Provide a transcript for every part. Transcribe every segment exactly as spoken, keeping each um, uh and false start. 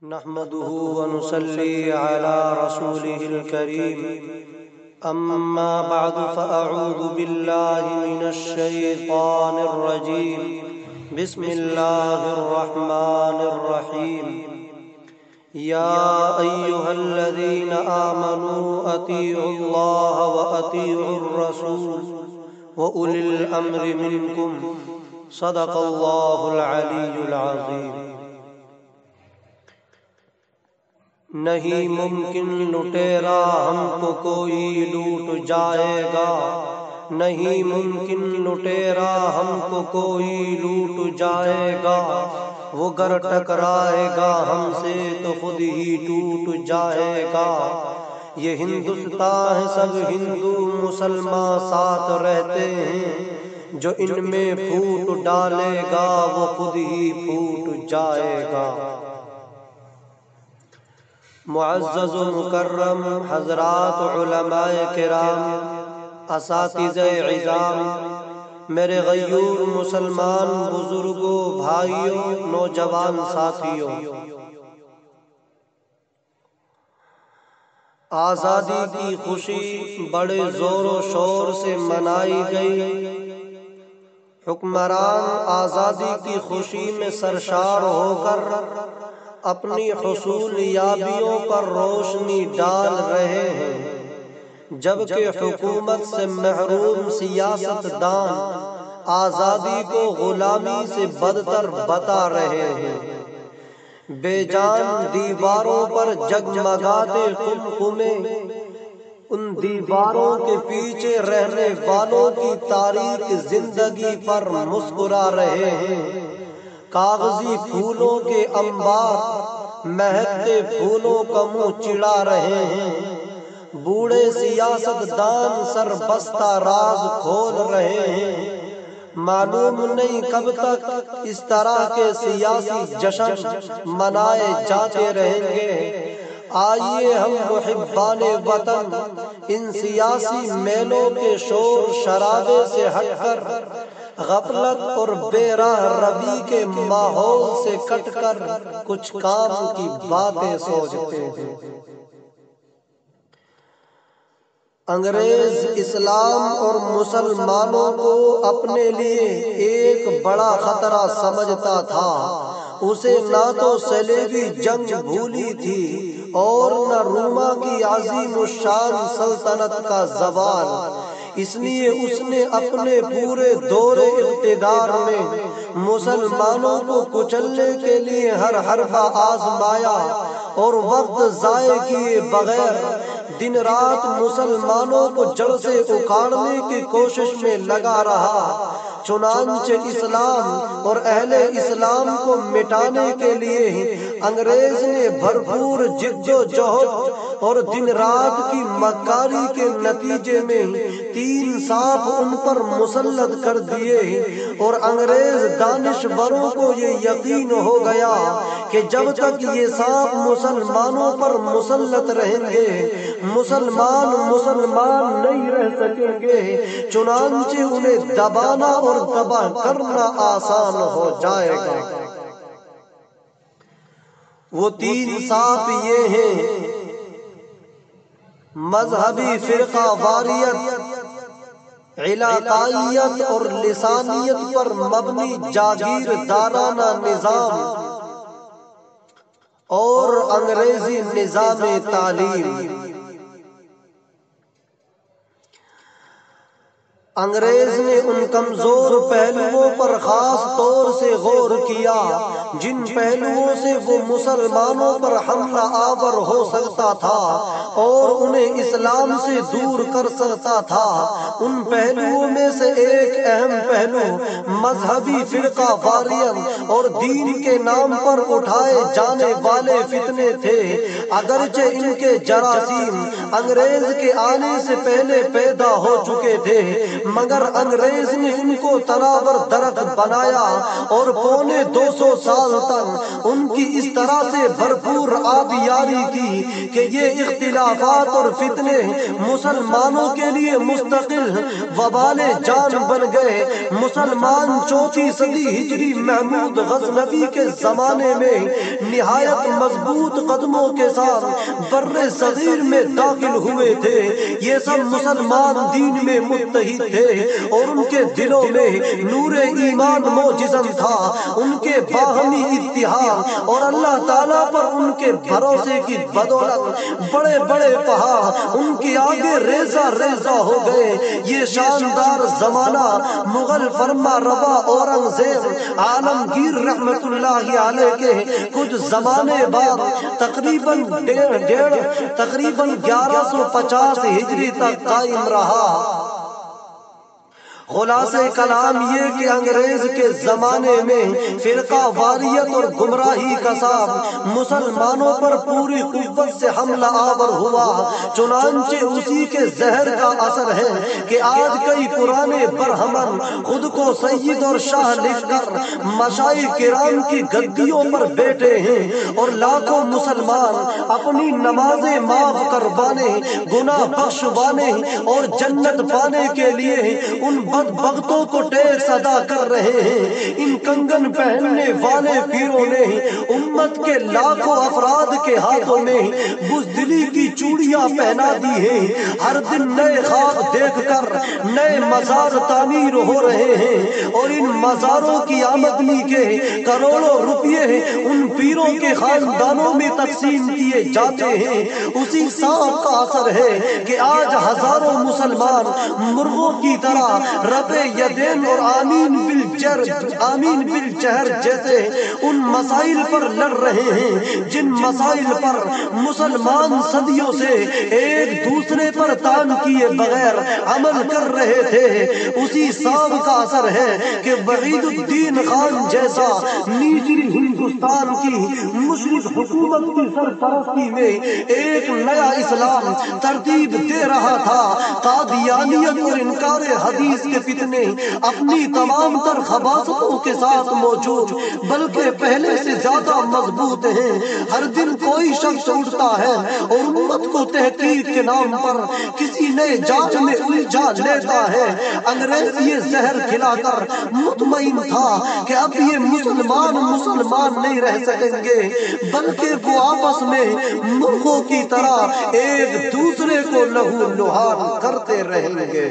نحمده ونصلي على رسوله الكريم أما بعد فأعوذ بالله من الشيطان الرجيم بسم الله الرحمن الرحيم يا أيها الذين آمنوا أطيعوا الله وأطيعوا الرسول وأولي الأمر منكم صدق الله العلي العظيم۔ نہیں ممکن لٹیرا ہم کو کوئی لوٹ جائے گا، نہیں ممکن لٹیرا ہم کو کوئی لوٹ جائے گا، وہ گر ٹکرائے گا ہم سے تو خود ہی ٹوٹ جائے گا۔ یہ ہندوستان ہے سب ہندو مسلمان ساتھ رہتے ہیں، جو ان میں پھوٹ ڈالے گا وہ خود ہی پھوٹ جائے گا۔ معزز و مکرم حضرات علماء کرام، اساتذہ عظام، میرے غیور مسلمان بزرگوں، بھائیوں، نوجوان ساتھیوں، آزادی کی خوشی بڑے زور و شور سے منائی گئی۔ حکمران آزادی کی خوشی میں سرشار ہو کر اپنی حصول یابیوں پر روشنی ڈال رہے ہیں، جبکہ حکومت سے محروم سیاست دان آزادی کو غلامی سے بدتر بتا رہے ہیں۔ بے جان دیواروں پر جگمگاتے قمقمے ان دیواروں کے پیچھے رہنے والوں کی تاریک زندگی پر مسکرا رہے ہیں۔ کاغذی پھولوں کے انبار مہکتے پھولوں کا منہ چڑا رہے ہیں۔ بوڑھے سیاست دان سر بستہ راز کھول رہے ہیں۔ معلوم نہیں کب تک اس طرح کے سیاسی جشن منائے جاتے رہیں گے۔ آئیے ہم محبان وطن ان سیاسی میلوں کے شور شرابے سے ہٹ کر غفلت اور بے راہ روی کے ماحول سے کٹ کر کچھ کام کی باتیں سوچتے ہیں۔ انگریز اسلام اور مسلمانوں کو اپنے لیے ایک بڑا خطرہ سمجھتا تھا۔ اسے نہ تو صلیبی جنگ بھولی تھی اور نہ روما کی عظیم الشان سلطنت کا زوال۔ اس لیے اس نے اپنے پورے دور اقتدار میں مسلمانوں کو کچلنے کے لیے ہر حربہ آزمایا اور وقت ضائع کیے بغیر دن رات مسلمانوں کو جڑ سے اکھاڑنے کی کوشش میں لگا رہا۔ چنانچہ اسلام اور اہل اسلام کو مٹانے کے لیے انگریز نے بھرپور جد و جہد اور دن رات کی مکاری کے نتیجے میں تین سانپ ان پر مسلط کر دیے، اور انگریز دانشوروں کو یہ یقین ہو گیا کہ جب تک یہ سانپ مسلمانوں پر مسلط رہیں گے مسلمان مسلمان نہیں رہ سکیں گے، چنانچہ انہیں دبانا اور تباہ کرنا آسان ہو جائے گا۔ وہ تین سانپ یہ ہیں: مذہبی فرقہ واریت، علاقائیت اور لسانیت پر مبنی جاگیردارانہ نظام، اور انگریزی نظام تعلیم۔ انگریز نے ان کمزور پہلوؤں پر خاص طور سے غور کیا جن پہلوؤں سے وہ مسلمانوں پر حملہ آور ہو سکتا تھا اور انہیں اسلام سے دور کر سکتا تھا۔ ان پہلوؤں میں سے ایک اہم پہلو مذہبی فرقہ واریت اور دین کے نام پر اٹھائے جانے والے فتنے تھے۔ اگرچہ ان کے جراثیم انگریز کے آنے سے پہلے پیدا ہو چکے تھے، مگر انگریز نے ان کو تناور درخت بنایا اور پونے دو سو سال تک ان کی اس طرح سے بھرپور آبیاری کی کہ یہ اختلافات اور فتنے مسلمانوں کے لیے مستقل وبال جان بن گئے۔ مسلمان چوتھی صدی ہجری محمود غزنوی کے زمانے میں نہایت مضبوط قدموں کے ساتھ بر صغیر میں داخل ہوئے تھے۔ یہ سب مسلمان دین میں متحد تھے اور ان کے دلوں میں نور ایمان موجزن تھا۔ ان کے باہمی اتحاد اور اللہ تعالیٰ پر ان کے بھروسے کی بدولت بڑے بڑے پہاڑ ان کے آگے ریزہ ریزہ ہو گئے۔ یہ شاندار زمانہ مغل فرما روا اورنگزیب عالمگیر رحمت اللہ علیہ کے کچھ زمانے بعد تقریباً ڈیڑھ ڈیڑھ تقریباً گیارہ سو پچاس ہجری تک قائم رہا۔ خلاصہ کلام یہ کہ انگریز کے زمانے میں فرقہ واریت اور گمراہی کا ساتھ مسلمانوں پر پوری قوت سے حملہ آور ہوا۔ چنانچہ اسی کے زہر کا اثر ہے کہ آج کئی پرانے برہمن خود کو سید اور شاہ لکھ کر مشائخ کرام کی گدیوں پر بیٹھے ہیں اور لاکھوں مسلمان اپنی نمازیں معاف کروانے، گناہ بخشوانے اور جنت پانے کے لیے ان بدبختوں کو ٹیکس ادا کر رہے ہیں۔ ان کنگن پہننے والے پیروں نے امت کے لاکھوں افراد کے ہاتھوں میں بزدلی کی چوڑیاں پہنا دی ہیں۔ ہر دن نئے خواب دیکھ کر نئے مزار تعمیر ہو رہے ہیں اور ان مزاروں کی آمدنی کے کروڑوں روپے ان پیروں کے خاندانوں میں تقسیم کیے جاتے ہیں۔ اسی صاحب کا اثر ہے کہ آج ہزاروں مسلمان مرغوں کی طرح رب یدین اور آمین بالجر آمین بالجہر جیسے ان مسائل پر لڑ رہے ہیں جن مسائل پر مسلمان صدیوں سے ایک دوسرے پر تان کیے بغیر عمل کر رہے تھے۔ اسی صاحب کا اثر ہے کہ وحید الدین خان جیسا نیچری ہندوستان کی مشرق حکومت کی سرپرستی میں ایک نیا اسلام ترتیب دے رہا تھا۔ قادیانیت اور انکار حدیث کے فتنے اپنی تمام تر خباثتوں کے ساتھ موجود بلکہ پہلے سے زیادہ مضبوط ہیں۔ ہر دن کوئی شخص اٹھتا ہے اور امت کو تحقیق کے نام پر کسی نئے جال میں الجھا لیتا ہے۔ انگریز یہ زہر کھلا کر مطمئن تھا کہ اب یہ مسلمان مسلمان نہیں رہ سکیں گے بلکہ وہ آپس میں مرغوں کی طرح ایک دوسرے کو لہو لہان کرتے رہیں گے۔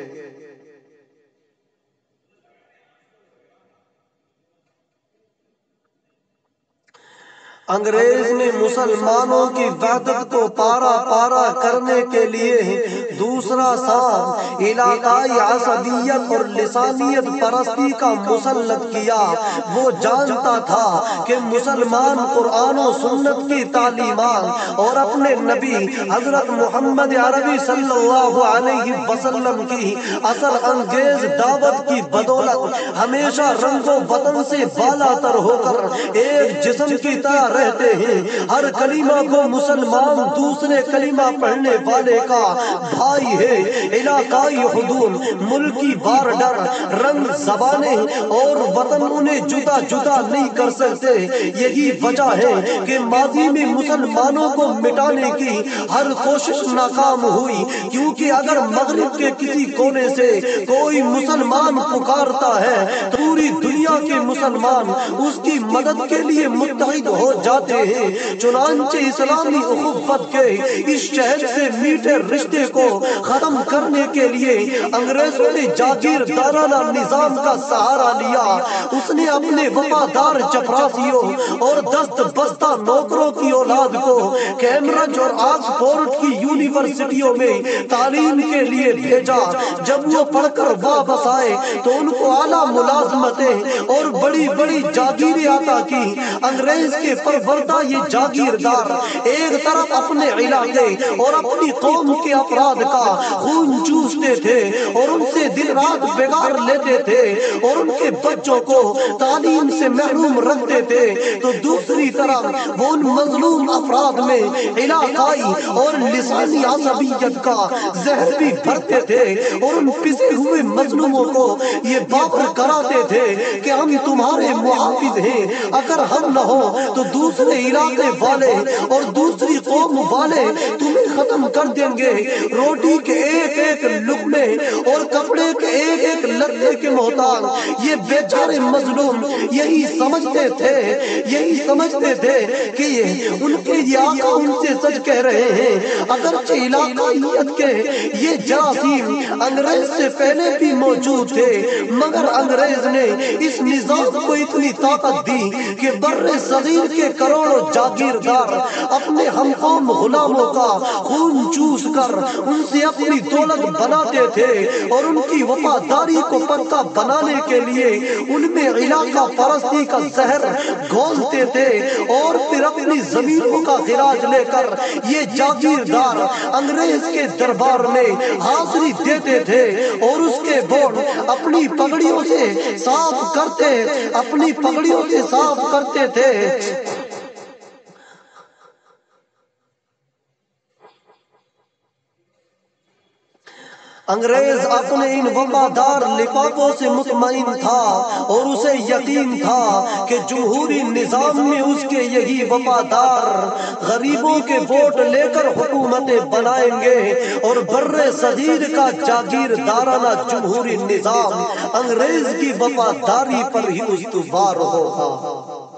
انگریز نے مسلمانوں کی وحدت کو پارا پارا کرنے کے لیے دوسرا سام علاقائی عصبیت اور لسانیت پرستی کا مسلط کیا۔ وہ جانتا تھا کہ مسلمان قرآن و سنت کی تعلیمات اور اپنے نبی حضرت محمد عربی صلی اللہ علیہ وسلم کی اثر انگیز دعوت کی بدولت ہمیشہ رنگ و وطن سے بالا تر ہو کر ایک جسم کی طرح رہتے ہیں۔ ہر کلمہ کو مسلمان دوسرے کلمہ پڑھنے والے کا بھائی ہے۔ علاقائی حدود، ملکی بارڈر، رنگ، زبانیں اور وطن انہیں جدا جدا نہیں کر سکتے۔ یہی وجہ ہے کہ ماضی میں مسلمانوں کو مٹانے کی ہر کوشش ناکام ہوئی، کیونکہ اگر مغرب کے کسی کونے سے کوئی مسلمان پکارتا ہے تو پوری دنیا کے مسلمان اس کی مدد کے لیے متحد ہو جاتے ہیں۔ چنانچہ اسلامی اخوت کے اس شہر سے میٹھے رشتے کو ختم کرنے کے لیے انگریزوں نے جاگیردارانہ نظام کا سہارا لیا۔ اس نے اپنے وفادار چپراسیوں اور دست بستہ نوکروں کی اولاد کو کیمبرج اور آکسفورڈ کی یونیورسٹیوں میں تعلیم کے لیے بھیجا۔ جب وہ پڑھ کر واپس آئے تو ان کو اعلیٰ ملازمتیں اور بڑی بڑی جاگیریں عطا کی۔ انگریز کے پروردہ یہ جاگیردار ایک طرف اپنے علاقے اور اپنی قوم کے افراد کا خون چوستے تھے اور ان سے دن رات بگاڑ لیتے تھے اور ان کے بچوں کو تعلیم سے محروم رکھتے تھے، تو دوسری طرف وہ ان مظلوم افراد میں علاقائی اور لسانی عصبیت کا زہر بھی بھرتے تھے اور ان پسے ہوئے مظلوموں کو یہ باور کراتے تھے کہ ہم تمہارے محافظ ہیں، اگر ہم نہ ہو تو دوسرے علاقے والے اور دوسری قوم والے تمہیں ختم کر دیں گے، روٹی کے ایک ایک لقمے اور کپڑے کے ایک ایک لتے کے محتاج یہ بیچارے مظلوم یہی سمجھتے تھے یہی سمجھتے تھے کہ یہ ان کے یہ آقا ان سے سچ کہہ رہے ہیں۔ اگرچہ علاقائیت کے یہ جراثیم انگریز سے پہلے بھی موجود تھے، مگر انگریز نے اس نظام کو اتنی طاقت دی کہ بر صغیر کے کروڑوں جاگیردار اپنے ہم قوم غلاموں کا خون چوس کر ان سے اپنی دولت بناتے تھے اور ان کی وفاداری کو پکا بنانے کے لیے ان میں علاقہ پرستی کا زہر گھولتے تھے، اور پھر اپنی زمینوں کا خراج لے کر یہ جاگیردار انگریز کے دربار میں حاضری دیتے تھے اور اس کے بورڈ اپنی پگڑیوں سے صاف کرتے اپنی پگڑیوں سے صاف کرتے تھے۔ انگریز اپنے ان وفادار لفافوں سے مطمئن تھا اور اسے یقین تھا کہ جمہوری نظام میں اس کے یہی وفادار غریبوں کے ووٹ لے کر حکومتیں بنائیں گے اور بر صغیر کا جاگیردارانہ جمہوری نظام انگریز کی وفاداری پر ہی استوار ہوگا۔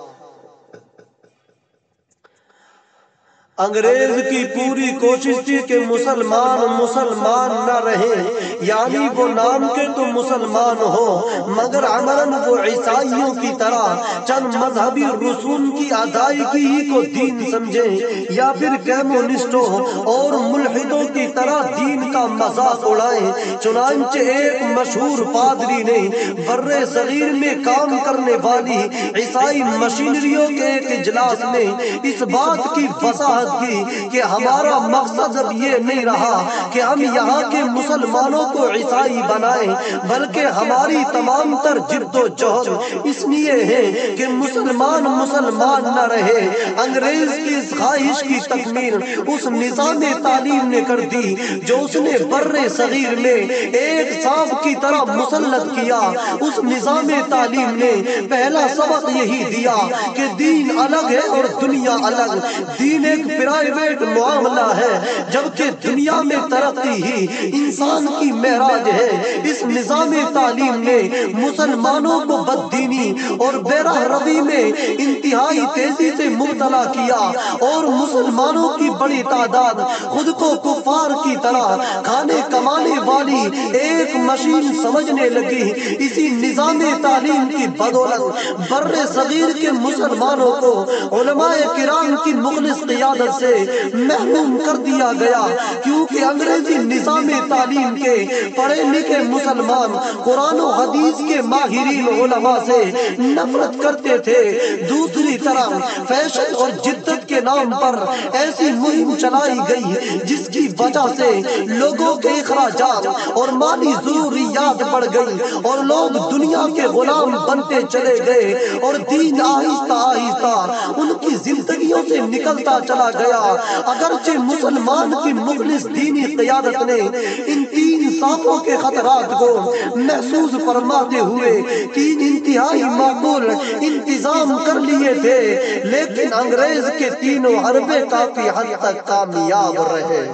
انگریز کی پوری کوشش تھی کہ مسلمان مسلمان نہ رہیں، یعنی وہ نام کے تو مسلمان ہو مگر عملاً وہ عیسائیوں کی طرح چند مذہبی رسوم کی ادائیگی ہی کو دین سمجھیں، یا پھر کمیونسٹوں اور ملحدوں کی طرح دین کا مذاق اڑائیں۔ چنانچہ ایک مشہور پادری نے بر صغیر میں کام کرنے والی عیسائی مشینریوں کے ایک اجلاس میں اس بات کی وضاحت کی کہ ہمارا مقصد اب یہ نہیں رہا کہ ہم یہاں کے مسلمانوں کو عیسائی بنائیں، بلکہ ہماری تمام تر جد و جہد اس لیے ہے کہ مسلمان مسلمان نہ رہے۔ انگریز کی اس خواہش کی تکمیل اس نظام تعلیم نے کر دی جو اس نے بر صغیر میں ایک سانپ کی طرح مسلط کیا۔ اس نظام تعلیم نے پہلا سبق یہی دیا کہ دین الگ ہے اور دنیا الگ، دین ایک پرائیویٹ معاملہ ہے جبکہ دنیا میں ترقی ہی انسان کی معراج ہے۔ اس نظام تعلیم نے مسلمانوں کو بددینی اور بے راہ روی میں انتہائی تیزی سے مبتلا کیا اور مسلمانوں کی بڑی تعداد خود کو کفار کی طرح کھانے کمانے والی ایک مشین سمجھنے لگی۔ اسی نظام تعلیم کی بدولت بر صغیر کے مسلمانوں کو علماء کرام کی مخلص قیادت سے محروم کر دیا گیا، کیونکہ انگریزی نظام تعلیم کے پڑھے لکھے مسلمان قرآن و حدیث کے ماہرین علماء سے نفرت کرتے تھے۔ دوسری طرف فیشن اور جدت کے نام پر ایسی مہم چلائی گئی جس کی وجہ سے لوگوں کے اخراجات اور مالی ضروریات بڑھ گئی اور لوگ دنیا کے غلام بنتے چلے گئے اور دین آہستہ آہستہ ان کی زندگیوں سے نکلتا چلا گیا۔ اگرچہ مسلمان کی مخلص دینی قیادت نے ان تین سانپوں کے خطرات کو محسوس فرماتے ہوئے تین انتہائی معقول انتظام کر لیے تھے، لیکن انگریز کے تینوں حربے کافی حد تک کامیاب رہے۔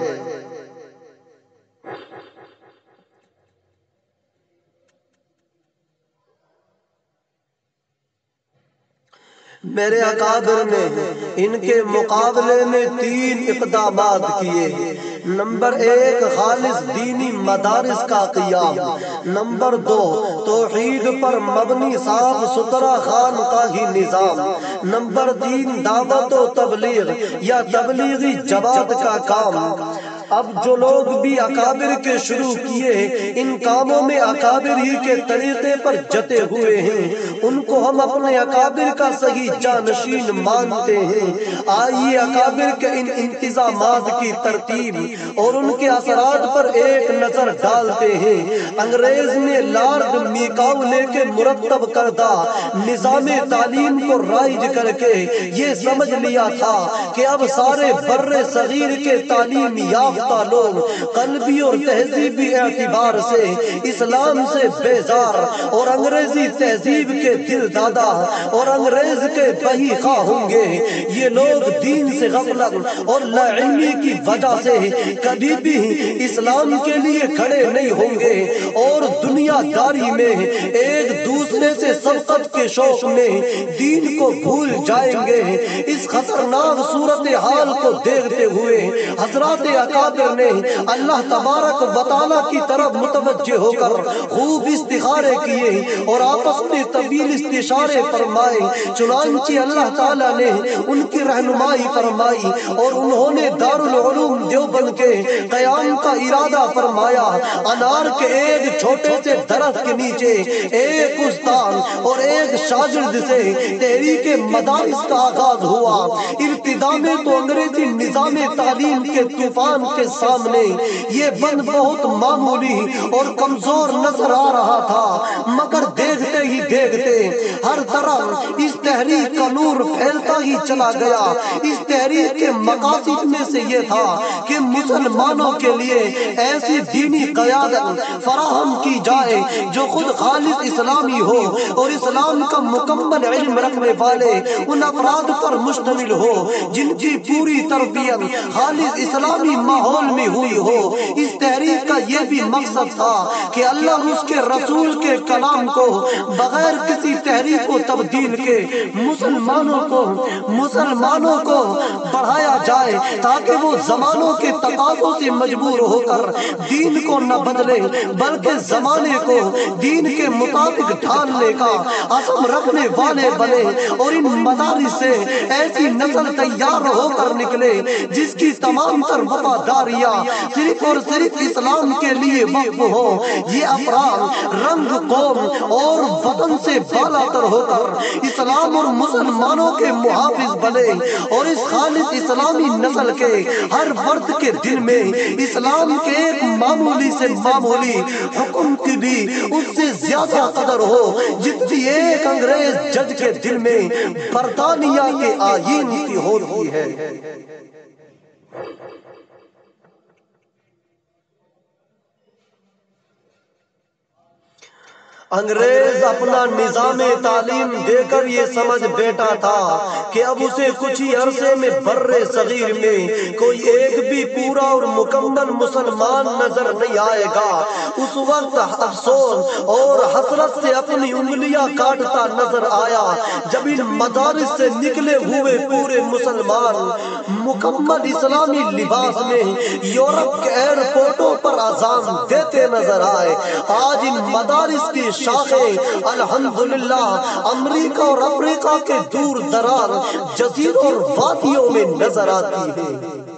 میرے اکابر نے ان کے مقابلے میں تین اقدامات کیے۔ نمبر ایک، خالص دینی مدارس کا قیام۔ نمبر دو، توحید پر مبنی صاف ستھرا خانقاہی نظام۔ نمبر تین، دعوت و تبلیغ یا تبلیغی جماعت کا کام۔ اب جو لوگ بھی اکابر کے شروع کیے ان کاموں میں اکابر ہی کے طریقے پر جتے ہوئے ہیں، ان کو ہم اپنے اکابر کا صحیح جانشین مانتے ہیں۔ آئیے اکابر کے ان انتظامات کی ترتیب اور ان کے اثرات پر ایک نظر ڈالتے ہیں۔ انگریز نے لارڈ میکاولے کے مرتب کردہ نظام تعلیم کو رائج کر کے یہ سمجھ لیا تھا کہ اب سارے بر صغیر کے تعلیم یافتہ یافتہ لوگ قلبی اور تہذیبی اعتبار سے اسلام سے بیزار اور انگریزی تہذیب کے دل دادا اور انگریز کے بہی خواہ ہوں گے، یہ لوگ دین سے غفلت اور لا علمی کی وجہ سے کبھی بھی اسلام کے لیے کھڑے نہیں ہوں گے اور دنیا داری میں ایک دوسرے سے سبقت کے شوق میں دین کو بھول جائیں گے۔ اس خطرناک صورتحال کو دیکھتے ہوئے حضرات اکابر نے اللہ تبارک و تعالیٰ کی طرف متوجہ ہو کر خوب استخارے کیے اور آپس میں طویل استشارے فرمائے۔ چنانچہ اللہ تعالیٰ نے ان کی رہنمائی فرمائی اور انہوں نے دارالعلوم دیوبند کے قیام کا ارادہ فرمایا۔ انار کے ایک چھوٹے سے درخت کے نیچے ایک استاد اور ایک شاگرد سے تحریک مدارس کا آغاز ہوا۔ ابتدا میں تو انگریزی نظام تعلیم کے طوفان کے سامنے یہ بند بہت معمولی اور کمزور نظر آ رہا تھا، مگر دیکھتے ہی دیکھتے ہر طرف اس تحریک کا نور پھیلتا ہی چلا گیا۔ اس تحریک کے مقاصد میں سے یہ تھا کہ مسلمانوں کے لیے ایسی دینی قیادت فراہم کی جائے جو خود خالص اسلامی ہو اور اسلام کا مکمل علم رکھنے والے ان افراد پر مشتمل ہو جن کی پوری تربیت خالص اسلامی ماحول میں ہوئی ہو۔ اس تحریک کا یہ بھی مقصد تھا کہ اللہ اور اس کے رسول کے کلام کو بغیر کسی تحریک و تبدیل کے مسلمانوں کو مسلمانوں کو بڑھایا جائے تاکہ وہ زمانوں کے تقاضوں سے مجبور ہو کر دین کو نہ بدلے بلکہ زمانے کو دین کے مطابق ڈھالنے کا عزم رکھنے والے بنے اور ان مدارس سے ایسی نسل تیار ہو کر نکلے جس کی تمام تر وفاداریاں صرف اور صرف اسلام کے لیے وقف ہو۔ یہ افراد رنگ، قوم اور وطن سے بالا تر ہو کر اسلام اور مسلمانوں کے محافظ بنے اور اس خالص اسلامی نسل کے ہر فرد کے دل میں اسلام کے ایک معمولی سے معمولی حکم کی بھی اس سے زیادہ قدر ہو جتنی ایک انگریز جج کے دل میں برطانیہ کے آئین کی ہوتی ہے۔ انگریز اپنا نظام تعلیم دے کر یہ سمجھ بیٹھا تھا کہ اب اسے کچھ ہی عرصے میں بر صغیر میں کوئی ایک بھی پورا اور مکمل مسلمان نظر نہیں آئے گا۔ اس وقت افسوس اور حسرت سے اپنی انگلیاں کاٹتا نظر آیا جب ان مدارس سے نکلے ہوئے پورے مسلمان مکمل اسلامی لباس میں یورپ کے ایئرپورٹوں پر اذان دیتے نظر آئے۔ آج ان مدارس کی شاخیں الحمدللہ امریکہ اور افریقہ کے دور دراز جزیروں اور وادیوں میں نظر آتی ہیں۔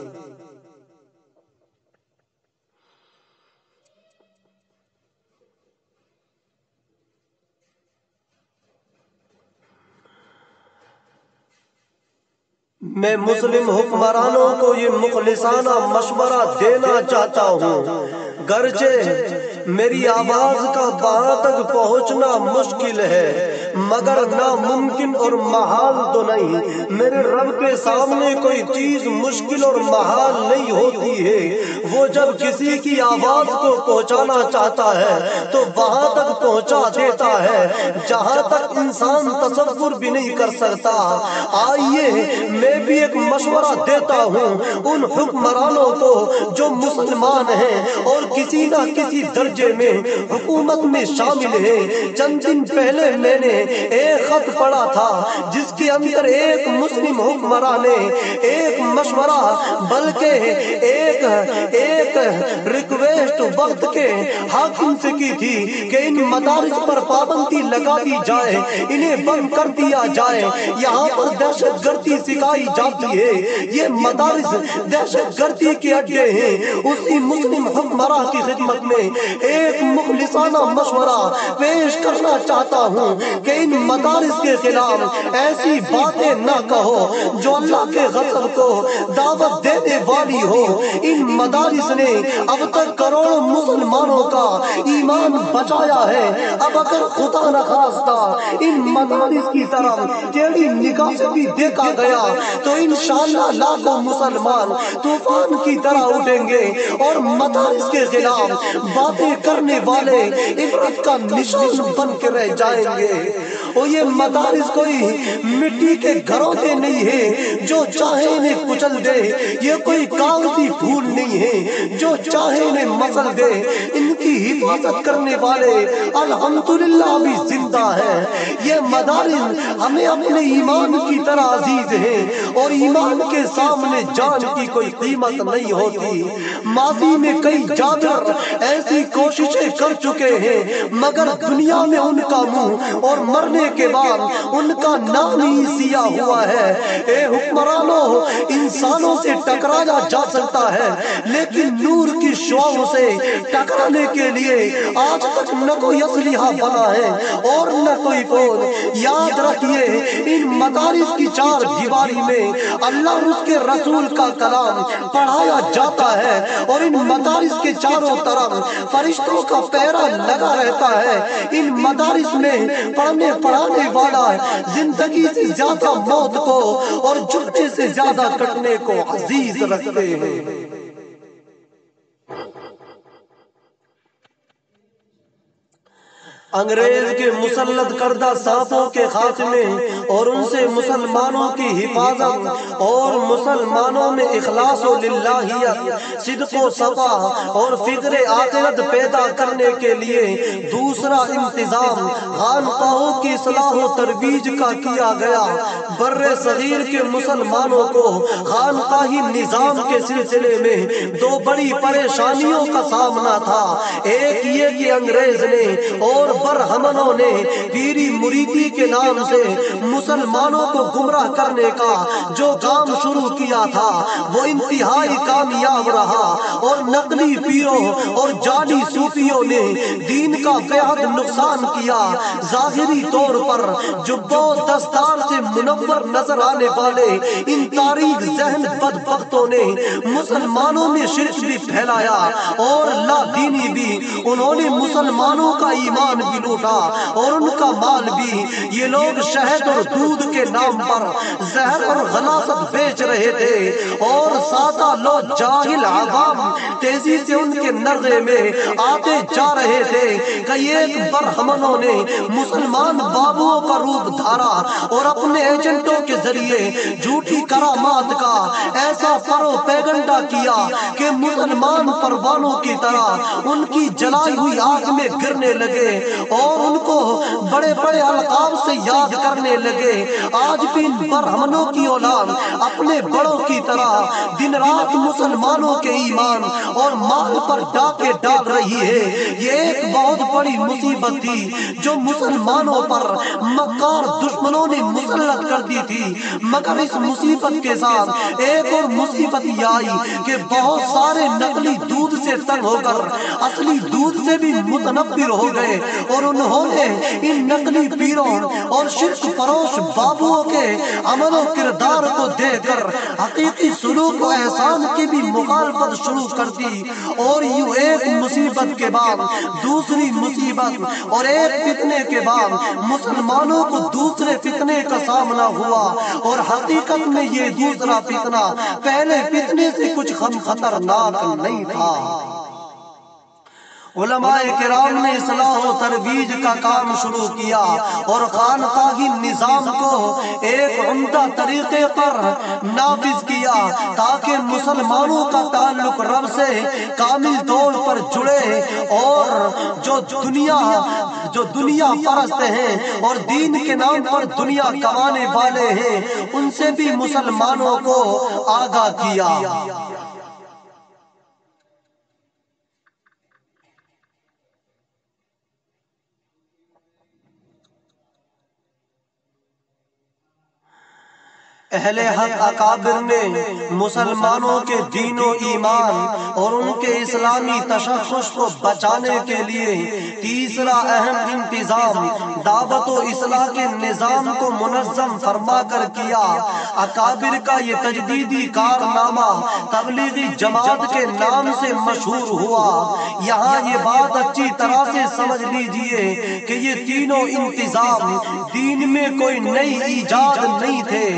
میں مسلم حکمرانوں کو یہ مخلصانہ مشورہ دینا چاہتا ہوں، گرچہ میری آواز کا وہاں تک پہنچنا مشکل ہے مگر ناممکن اور محال تو نہیں۔ میرے رب کے سامنے کوئی چیز مشکل اور محال نہیں ہوتی ہے۔ وہ جب کسی کی آواز کو پہنچانا چاہتا ہے تو وہاں تک پہنچا دیتا ہے جہاں تک انسان تصور بھی نہیں کر سکتا۔ آئیے میں بھی ایک مشورہ دیتا ہوں ان حکمرانوں کو جو مسلمان ہیں اور کسی نہ کسی درجے میں حکومت میں شامل ہیں۔ چند دن پہلے میں نے ایک خط پڑھا تھا جس کے اندر ایک مسلم حکمران نے ایک مشورہ بلکہ ایک ایک ریکویسٹ وقت کے حاکم سے کی تھی کہ ان مدارس پر پابندی لگا دی جائے، انہیں بند کر دیا جائے، یہاں پر دہشت گردی سکھائی جاتی ہے، یہ مدارس دہشت گردی کے اڈے ہیں۔ اسی مسلم حکمراں کی خدمت میں ایک مخلصانہ مشورہ پیش کرنا چاہتا ہوں کہ ان مدارس کے خلاف ایسی باتیں نہ کہو جو اللہ کے غضب کو دعوت دینے والی ہو۔ ان مدارس نے اب تک کروڑوں مسلمانوں کا ایمان بچایا ہے، اب اگر خدا نخواستہ ان مدارس کی طرف ٹیڑھی نگاہ سے بھی دیکھا گیا تو انشاءاللہ انشاءاللہ لاکھوں مسلمان طوفان کی طرح اٹھیں گے اور مدارس کے خلاف باتیں کرنے والے عبرت کا نشان بن کے رہ جائیں گے۔ اور یہ مدارس کوئی مٹی کے گھروں کے نہیں ہے جو چاہے انہیں کچل دے، یہ کوئی کاغذی پھول نہیں ہے جو چاہے انہیں مسل دے۔ ان کی حفاظت کرنے والے الحمدللہ بھی زندہ ہیں۔ یہ مدارس ہمیں اپنے ایمان کی طرح عزیز ہیں اور ایمان کے سامنے جان کی کوئی قیمت نہیں ہوتی۔ ماضی میں کئی جابر ایسی کوششیں کر چکے ہیں مگر دنیا میں ان کا منہ اور مرنے کے بعد ان کا نام ہی سیاہ ہوا ہے۔ اے حکمرانوں، انسانوں سے ٹکرایا جا سکتا ہے لیکن نور کی شعاعوں سے ٹکرانے کے لیے آج تک نہ کوئی اسلحہ بنا ہے اور نہ کوئی فوج۔ یاد رکھیے ان مدارس کی چار دیواری میں اللہ اور اس کے رسول کا کلام پڑھایا جاتا ہے اور ان مدارس کے چاروں طرف فرشتوں کا پہرا لگا رہتا ہے۔ ان مدارس میں پڑھنے پڑھانے والا زندگی سے زیادہ موت کو اور جھٹے سے زیادہ کٹنے کو عزیز رکھتے ہیں۔ انگریز کے مسلط کردہ سانپوں کے خاتمے اور ان سے مسلمانوں کی حفاظت اور مسلمانوں میں اخلاص و للہیت، صدق و صفا اور فکر آخرت پیدا کرنے کے لیے دوسرا انتظام خانقاہوں کی اصلاح و ترویج کا کیا گیا۔ بر صغیر کے مسلمانوں کو خانقاہی نظام کے سلسلے میں دو بڑی پریشانیوں کا سامنا تھا۔ ایک یہ کہ انگریز نے اور برہمنوں نے پیری مریدی کے نام سے مسلمانوں کو گمراہ کرنے کا جو کام شروع کیا تھا وہ انتہائی کامیاب رہا اور نقلی پیروں اور جعلی صوفیوں نے دین کا بےحد نقصان کیا۔ ظاہری طور پر جبوں دستار سے منور نظر آنے والے ان تاریخ ذہن بدبختوں نے مسلمانوں میں شرک بھی پھیلایا اور لا دینی بھی۔ انہوں نے مسلمانوں کا ایمان بھی لوٹا اور ان کا مال بھی۔ یہ لوگ شہد اور دودھ کے نام پر زہر اور غلاظت بیچ رہے تھے اور سادہ لوگ جاہل عوام تیزی سے ان کے نرغے میں آتے جا رہے تھے۔ کئی ایک برہمنوں نے مسلمان بابوؤں کا روپ دھارا اور اپنے ایجنٹوں کے ذریعے جھوٹی کرامات کا ایسا پروپیگنڈا کیا کہ مسلمان پروانوں کی طرح ان کی جلائی ہوئی آگ میں گرنے لگے اور ان کو بڑے بڑے القاب سے یاد کرنے لگے۔ آج بھی ان برہمنوں کی اولاد اپنے بڑوں کی طرح دن رات مسلمانوں کے ایمان اور مال پر ڈاکے ڈال رہی ہے۔ یہ ایک بہت بڑی مصیبت تھی جو مسلمانوں پر مکار دشمنوں نے مسلط کر دی تھی، مگر اس مصیبت کے ساتھ ایک اور مصیبت یہ آئی کہ بہت سارے نقلی دودھ سے تنگ ہو کر اصلی دودھ سے بھی متنفر ہو گئے اور انہوں نے ان نقلی پیروں اور شرک فروش بابوؤں کے عمل و کردار کو دیکھ کر حقیقی سلوک و احسان کی بھی مخالفت شروع کر دی اور یوں ایک مصیبت کے بعد دوسری مصیبت اور ایک فتنے کے بعد مسلمانوں کو دوسرے فتنے کا سامنا ہوا اور حقیقت میں یہ دوسرا فتنہ پہلے فتنے سے کچھ کم خطرناک نہیں تھا۔ علماء کرام نے اصلاح و ترویج کا کام شروع کیا اور خانقاہی نظام کو ایک عمدہ طریقے پر نافذ کیا تاکہ مسلمانوں کا تعلق رب سے کامل طور پر جڑے اور جو دنیا جو دنیا پرست ہیں اور دین کے نام پر دنیا کمانے والے ہیں ان سے بھی مسلمانوں کو آگاہ کیا۔ اہل حق اکابر نے مسلمانوں کے دین و ایمان اور ان کے اسلامی تشخص کو بچانے کے لیے تیسرا اہم انتظام دعوت و اصلاح کے نظام کو منظم فرما کر کیا۔ اکابر کا یہ تجدیدی کارنامہ تبلیغی جماعت کے نام سے مشہور ہوا۔ یہاں یہ بات اچھی طرح سے سمجھ لیجئے کہ یہ تینوں انتظام دین میں کوئی نئی ایجاد نہیں تھے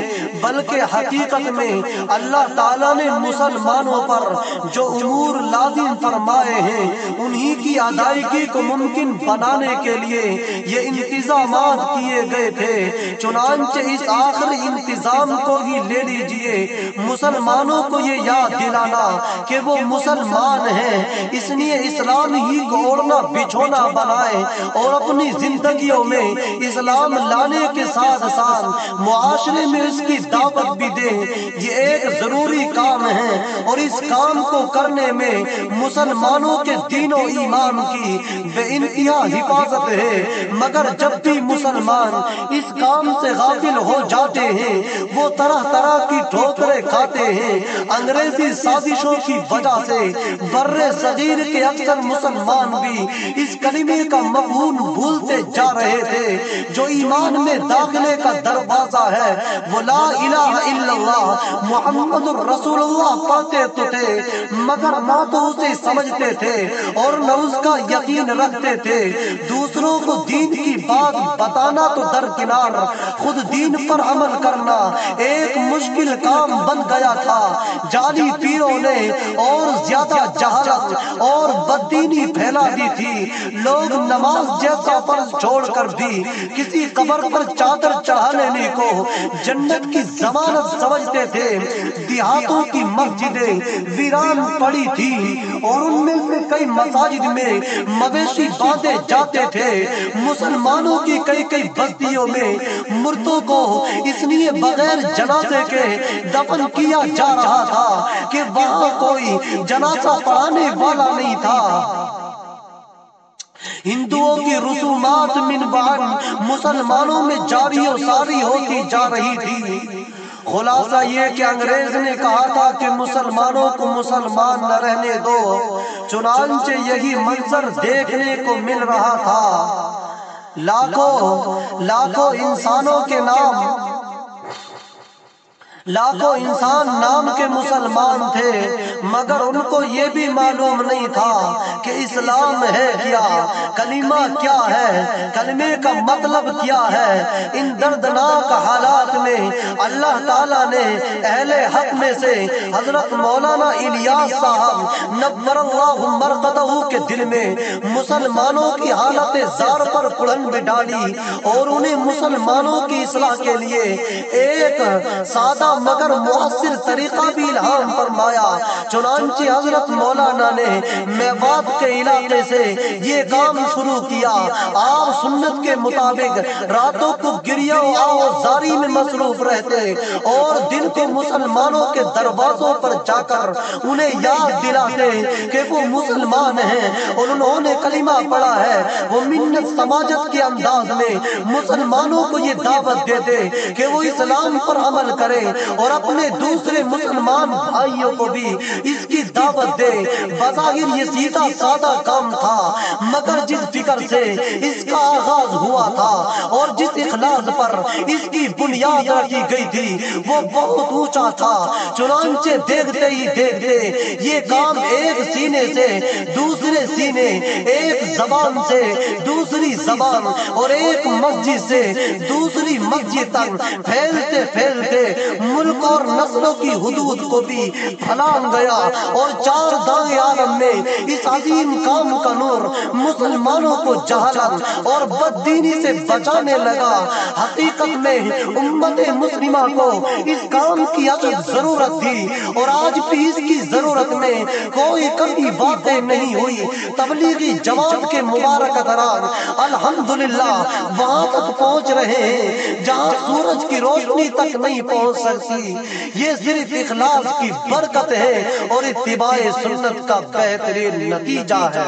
بلکہ حقیقت میں اللہ تعالیٰ نے مسلمانوں پر جو امور لازم فرمائے ہیں انہی کی ادائیگی کو ممکن بنانے کے لیے یہ انتظامات کیے گئے تھے۔ چنانچہ اس آخری انتظام کو ہی لے لیجئے، مسلمانوں کو یہ یاد دلانا کہ وہ مسلمان ہیں، اس لیے اسلام ہی کو اوڑھنا بچھونا بنائیں اور اپنی زندگیوں میں اسلام لانے کے ساتھ ساتھ معاشرے میں اس کی دعوت بھی دیں۔ یہ ایک ضروری کام ہے اور اس کام کو کرنے میں مسلمانوں کے دین و ایمان کی بے انتہا حفاظت ہے، مگر جب بھی مسلمان اس کام سے غافل ہو جاتے ہیں وہ طرح طرح کی ٹھوکریں کھاتے ہیں۔ انگریزی سازشوں کی وجہ سے بر صغیر کے اکثر مسلمان بھی اس کلمے کا مفہوم بھولتے جا رہے تھے۔ جو ایمان میں داخلے کا دروازہ ہے وہ لا الہ الا اللہ محمد الرسول اللہ پڑھتے تو تھے مگر نہ تو اسے سمجھتے تھے اور نہ اس کا یقین رکھتے تھے۔ دوسروں کو دین کی بات بتانا تو درکنار، خود دین پر عمل کرنا ایک مشکل کام بن گیا تھا۔ جعلی پیروں نے اور زیادہ جہالت اور بددینی پھیلا دی تھی۔ لوگ نماز جیسا فرض چھوڑ کر بھی کسی قبر پر چادر چڑھا لینے کو جنت کی ضمانت سمجھتے تھے۔ دیہاتوں کی مسجدیں ویران پڑی تھی اور ان میں سے کئی مساجد میں مویشی باندھے جاتے تھے۔ مسلمانوں کی کئی کئی بستیوں میں مردوں کو اس لیے بغیر جنازے کے دفن کیا جا رہا تھا کہ وہاں کوئی جنازہ پڑھانے والا نہیں تھا۔ ہندوؤں کی رسومات من بعد مسلمانوں میں جاری و ساری ہوتی جا رہی تھی۔ خلاصہ یہ کہ انگریز نے کہا تھا کہ مسلمانوں کو مسلمان نہ رہنے دو، چنانچہ یہی منظر دیکھنے کو مل رہا تھا۔ لاکھوں لاکھوں انسانوں کے نام لاکھوں انسان نام کے مسلمان تھے مگر ان کو یہ بھی معلوم نہیں تھا کہ اسلام ہے کیا، کلمہ کیا ہے، کلمے کا مطلب کیا ہے۔ ان دردناک حالات میں اللہ تعالیٰ نے اہل حق میں سے حضرت مولانا الیاس صاحب نور اللہ مرقدہ کے دل میں مسلمانوں کی حالت زار پر کڑن میں ڈالی اور انہیں مسلمانوں کی اصلاح کے لیے ایک سادہ مگر مؤثر طریقہ بھی الہام فرمایا۔ چنانچہ حضرت مولانا نے میوات کے علاقے سے یہ کام شروع کیا۔ آپ سنت کے مطابق راتوں کو گریہ و آوازاری میں مصروف رہتے اور دن کو مسلمانوں کے دروازوں پر جا کر انہیں یاد دلاتے کہ وہ مسلمان ہیں اور انہوں نے کلمہ پڑھا ہے۔ وہ منت سماجت کے انداز میں مسلمانوں کو یہ دعوت دیتے کہ وہ اسلام پر عمل کریں اور اپنے دوسرے مسلمان بھائیوں کو بھی اس کی دعوت دے۔ بظاہر یہ سیدھا سادہ کام تھا مگر جس فکر سے اس کا آغاز ہوا تھا اور جس اخلاص پر اس کی بنیاد رکھی گئی تھی وہ بہت اونچا تھا۔ چنانچہ دیکھتے ہی دیکھتے یہ کام ایک سینے سے دوسرے سینے، ایک زبان سے دوسری زبان اور ایک مسجد سے دوسری مسجد تک پھیلتے پھیلتے ملک اور نسلوں کی حدود کو بھی پھلانگ گیا اور چار دائیں عالم میں اس عظیم کام کا نور مسلمانوں کو جہالت اور بددینی سے بچانے لگا۔ حقیقت میں امت مسلمہ کو اس کام کی اجد ضرورت تھی اور آج بھی اس کی ضرورت میں کوئی کمی واقع نہیں ہوئی۔ تبلیغی جماعت کے مبارک ادران الحمدللہ وہاں تک پہنچ رہے ہیں جہاں سورج کی روشنی تک نہیں پہنچ سکتی۔ یہ صرف اخلاص کی برکت ہے اور اتباع سنت کا بہترین نتیجہ ہے۔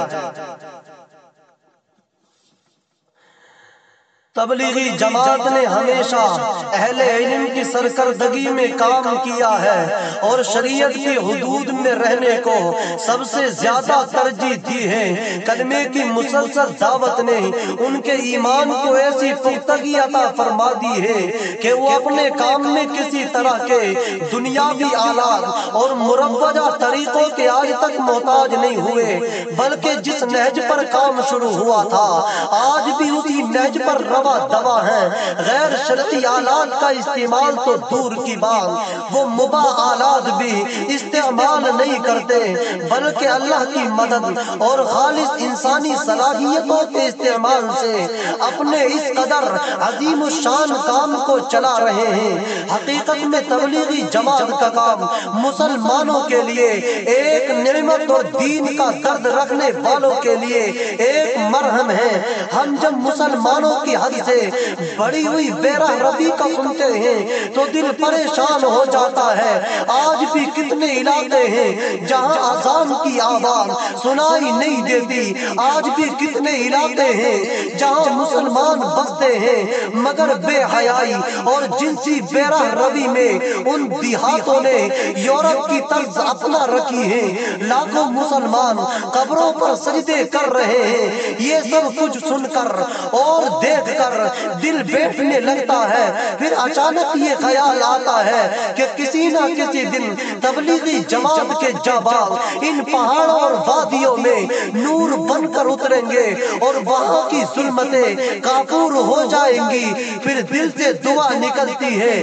تبلیغی جماعت نے ہمیشہ اہل علم کی سرکردگی میں کام کیا ہے اور شریعت کی حدود میں رہنے کو سب سے زیادہ ترجیح دی ہے۔ کلمے کی مسلسل دعوت نے ان کے ایمان کو ایسی پختگی عطا فرما دی ہے کہ وہ اپنے کام میں کسی طرح کے دنیاوی آلات اور مروجہ طریقوں کے آج تک محتاج نہیں ہوئے، بلکہ جس نہج پر کام شروع ہوا تھا آج بھی اسی نہج پر روا دوا ہیں، غیر شرعی آلات کا استعمال تو دور کی بات، وہ مباح آلات بھی استعمال نہیں کرتے، بلکہ اللہ کی مدد اور خالص انسانی صلاحیتوں کے استعمال سے اپنے اس قدر عظیم الشان کام کو چلا رہے ہیں۔ حقیقت میں تبلیغی جماعت کا کام مسلمانوں کے لیے ایک نعمت اور دین کا درد رکھنے والوں کے لیے ایک مرہم ہے۔ ہم جب مسلمانوں کی حد سے بڑی ہوئی بے رحمی کا سنتے ہیں تو دل پریشان ہو جاتا ہے۔ آج بھی کتنے علاقے ہیں جہاں اذان کی آواز سنائی نہیں دیتی، آج بھی کتنے علاقے ہیں جہاں مسلمان بستے ہیں مگر بے حیائی اور جنسی بے رحمی میں ان دیہاتوں نے یورپ کی طرز اپنا رکھی ہے۔ لاکھوں مسلمان قبروں پر سجدے کر رہے ہیں۔ یہ سب کچھ سن کر اور دیکھ کر دل بیٹھنے لگتا ہے، پھر اچانک یہ خیال آتا ہے کہ کسی نہ کسی دن تبلیغی جماعت کے جاباز ان پہاڑوں اور وادیوں میں نور بن کر اتریں گے اور وہاں کی ظلمتیں کافور ہو جائیں گی۔ پھر دل سے دعا نکلتی ہے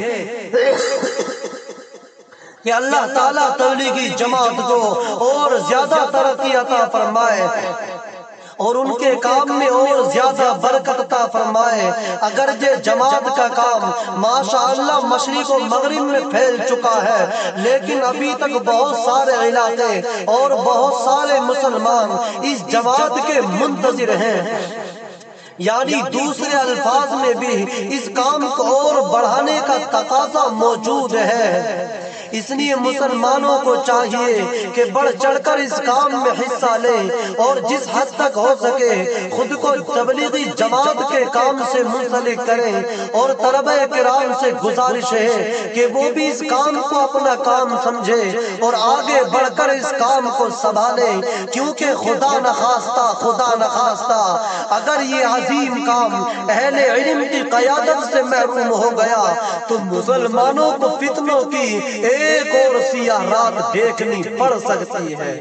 کہ اللہ تعالیٰ تبلیغی جماعت کو اور زیادہ ترقی عطا فرمائے اور ان کے کام میں اور زیادہ برکت عطا فرمائے۔ اگرچہ جماعت کا کام ماشاءاللہ مشرق و مغرب میں پھیل چکا ہے، لیکن ابھی تک بہت سارے علاقے اور بہت سارے مسلمان اس جماعت کے منتظر ہیں۔ یعنی دوسرے الفاظ میں بھی اس کام کو اور بڑھانے کا تقاضا موجود ہے۔ اس لیے مسلمانوں کو چاہیے کہ بڑھ چڑھ کر اس کام میں حصہ لیں اور جس حد تک ہو سکے خود کو تبلیغی جماعت کے کام سے منسلک کریں، اور طلبہ کرام سے گزارش ہے کہ وہ بھی اس کام کو اپنا کام سمجھے اور آگے بڑھ کر اس کام کو سنبھالیں، کیونکہ خدا نخواستہ خدا نخواستہ اگر یہ عظیم کام اہل علم کی قیادت سے محروم ہو گیا تو مسلمانوں کو فتنوں کی ایک اور سیاہ رات دیکھنی پڑ سکتی ہے۔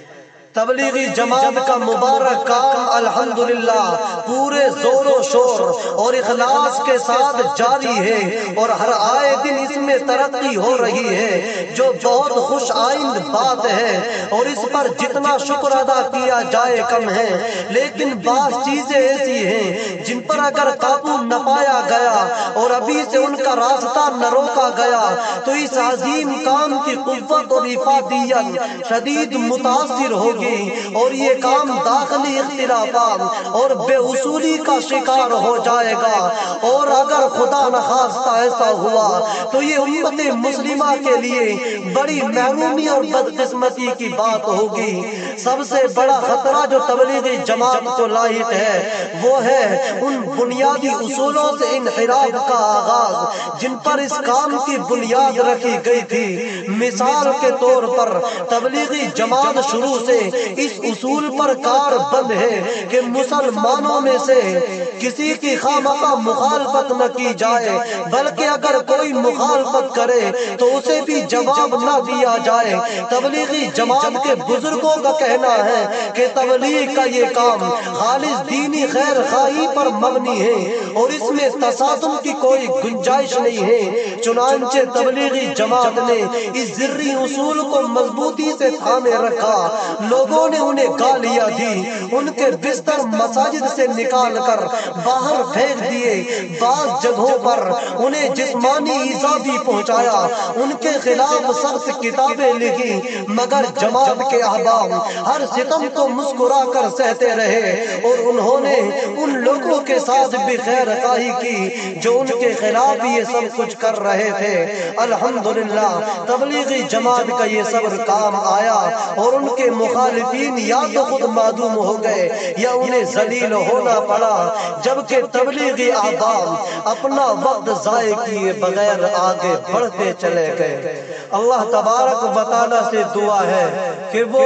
تبلیغی جماعت کا مبارک کام الحمدللہ پورے زور و شور اور اخلاص کے ساتھ جاری ہے، اور ہر آئے دن اس میں ترقی ہو رہی ہے، جو بہت خوش آئند بات ہے، اور اس پر جتنا شکر ادا کیا جائے کم ہے۔ لیکن بعض چیزیں ایسی ہیں جن پر اگر قابو نہ پایا گیا اور ابھی سے ان کا راستہ نہ روکا گیا تو اس عظیم کام کی قوت اور افادیت شدید متاثر ہوگی، اور یہ کام داخلی اختلافات اور بے اصولی کا شکار ہو جائے گا، اور اگر خدا نخواستہ ایسا ہوا تو یہ امت مسلمہ کے لیے بڑی محرومی اور بدقسمتی کی بات ہوگی۔ سب سے بڑا خطرہ جو تبلیغی جماعت کو لاحق ہے وہ ہے ان بنیادی اصولوں سے انحراف کا آغاز جن پر اس کام کی بنیاد رکھی گئی تھی۔ مثال کے طور پر تبلیغی جماعت شروع سے اس اصول پر کار بند ہے کہ مسلمانوں میں سے کسی کی خواہ مخالفت نہ کی جائے، بلکہ اگر کوئی مخالفت کرے تو اسے بھی جواب نہ دیا جائے۔ تبلیغی جماعت کے بزرگوں کا کہنا ہے کہ تبلیغ کا یہ کام خالص دینی خیر خواہی پر مبنی ہے اور اس میں تصادم کی کوئی گنجائش نہیں ہے۔ چنانچہ تبلیغی جماعت نے اس ذری اصول کو مضبوطی سے تھامے رکھا۔ لوگوں نے انہیں گالیاں دی، ان کے بستر مساجد سے نکال کر باہر پھینک دیے، بعض جگہوں پر انہیں جسمانی ایذا بھی پہنچایا، ان کے خلاف سخت کتابیں لکھی، مگر جماعت کے احباب ہر ستم کو مسکرا کر سہتے رہے، اور انہوں نے ان لوگوں کے ساتھ بھی خیر خواہی کی جو ان کے خلاف یہ سب کچھ کر رہے تھے۔ الحمدللہ تبلیغی جماعت کا یہ صبر کام آیا، اور ان کے مخالفین یا تو خود معدوم ہو گئے یا انہیں ذلیل ہونا پڑا، جبکہ تبلیغی احباب اپنا وقت ضائع کیے بغیر آگے بڑھتے چلے گئے۔ اللہ تبارک و تعالی سے دعا ہے کہ وہ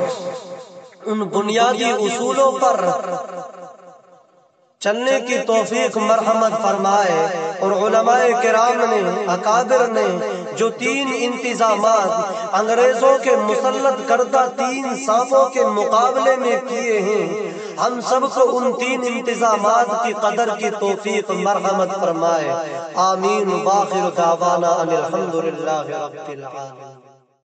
ان بنیادی اصولوں پر چلنے کی توفیق مرحمت فرمائے، اور علماء کرام نے اکابر نے جو تین انتظامات انگریزوں کے مسلط کردہ تین صافوں کے مقابلے میں کیے ہیں، ہم سب کو ان تین انتظامات کی قدر کی توفیق مرحمت فرمائے، آمین۔ وآخر دعوانا ان الحمدللہ رب العالمین۔